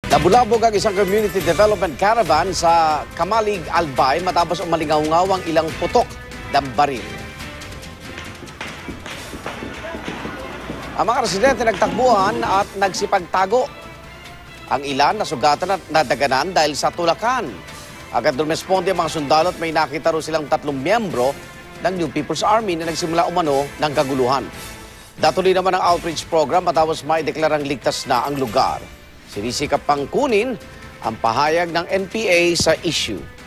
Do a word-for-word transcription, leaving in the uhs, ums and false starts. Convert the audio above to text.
Nabulabog ang isang community development caravan sa Kamalig, Albay matapos umalingaw-ngaw ang ilang putok ng baril. Ang mga residente nagtakbuhan at nagsipagtago. Ang ilan nasugatan at nadaganan dahil sa tulakan. Agad rumesponde ang mga sundalo at may nakita rin silang tatlong miyembro ng New People's Army na nagsimula umano ng kaguluhan. Datuloy naman ang outreach program matapos maideklarang ligtas na ang lugar. Sinisikap pang kunin ang pahayag ng N P A sa issue.